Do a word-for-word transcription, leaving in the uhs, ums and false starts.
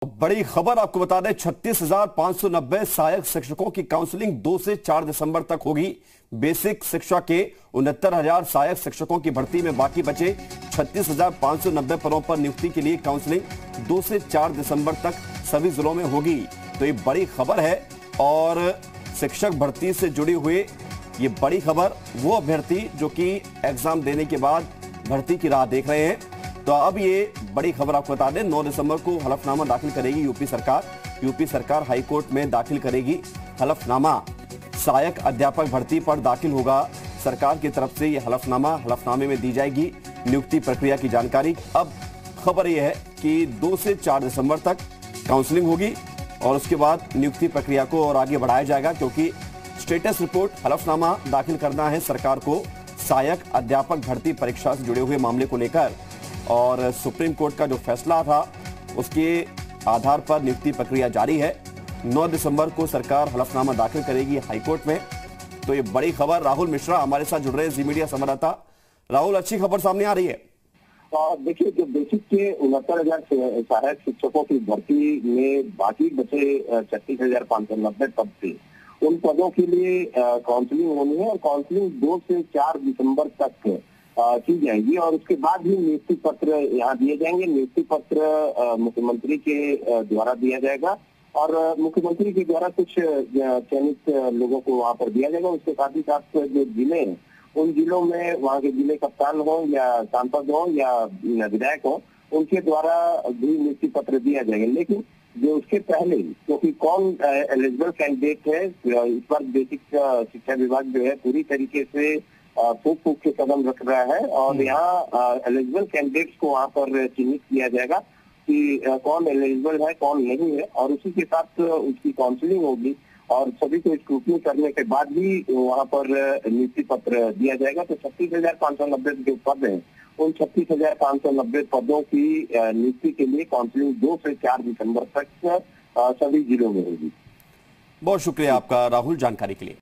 बड़ी खबर आपको बता दें, छत्तीस हजार पांच सौ नब्बे सहायक शिक्षकों की काउंसलिंग दो से चार दिसंबर तक होगी। बेसिक शिक्षा के उनहत्तर हजार सहायक शिक्षकों की भर्ती में बाकी बचे छत्तीस हजार पांच सौ नब्बे पदों पर नियुक्ति के लिए काउंसलिंग दो से चार दिसंबर तक सभी जिलों में होगी। तो ये बड़ी खबर है और शिक्षक भर्ती से जुड़ी हुई ये बड़ी खबर, वो अभ्यर्थी जो कि एग्जाम देने के बाद भर्ती की राह देख रहे हैं। तो अब ये बड़ी खबर आपको बता दें, नौ दिसंबर को हलफनामा दाखिल करेगी यूपी सरकार। यूपी सरकार हाईकोर्ट में दाखिल करेगी हलफनामा। सहायक अध्यापक भर्ती पर दाखिल होगा सरकार की तरफ से ये हलफनामा। हलफनामे में दी जाएगी नियुक्ति प्रक्रिया की जानकारी। अब खबर यह है कि दो से चार दिसंबर तक काउंसलिंग होगी और उसके बाद नियुक्ति प्रक्रिया को और आगे बढ़ाया जाएगा, क्योंकि स्टेटस रिपोर्ट हलफनामा दाखिल करना है सरकार को सहायक अध्यापक भर्ती परीक्षा से जुड़े हुए मामले को लेकर। और सुप्रीम कोर्ट का जो फैसला था उसके आधार पर नियुक्ति प्रक्रिया जारी है। नौ दिसंबर को सरकार हलफनामा दाखिल करेगी हाईकोर्ट में। तो ये बड़ी खबर। राहुल मिश्रा हमारे साथ जुड़ रहे हैं, जी मीडिया संवाददाता। राहुल, अच्छी खबर सामने आ रही है। देखिए, जो बेसिक के उनहत्तर हजार सहायक शिक्षकों की भर्ती में बाकी बचे छत्तीस हजार पाँच सौ नब्बे पद थे, उन पदों के लिए काउंसलिंग होनी है और काउंसलिंग दो से चार दिसंबर तक की जाएगी और उसके बाद ही नियुक्ति पत्र यहाँ दिए जाएंगे। नियुक्ति पत्र मुख्यमंत्री के द्वारा दिया जाएगा और मुख्यमंत्री के द्वारा कुछ चयनित लोगों को वहाँ पर दिया जाएगा। उसके साथ ही साथ जो जिले हैं, उन जिलों में वहाँ के जिले कप्तान हो या सांसद हो या विधायक हो, उनके द्वारा भी नियुक्ति पत्र दिया जाएगा। लेकिन जो उसके पहले, क्योंकि तो कौन एलिजिबल कैंडिडेट है, इस पर बेसिक शिक्षा विभाग जो है पूरी तरीके से फूक फूक के कदम रख रहा है और यहाँ एलिजिबल कैंडिडेट्स को वहाँ पर चिन्हित किया जाएगा कि कौन एलिजिबल है कौन नहीं है और उसी के साथ उसकी काउंसलिंग होगी और सभी को स्क्रूटनी करने के बाद भी वहाँ पर नियुक्ति पत्र दिया जाएगा। तो छत्तीस हजार पाँच सौ नब्बे जो पद है, उन छत्तीस हजार पाँच सौ नब्बे पदों की नियुक्ति के लिए काउंसलिंग दो से चार दिसंबर तक सभी जिलों में होगी। बहुत शुक्रिया आपका राहुल, जानकारी के लिए।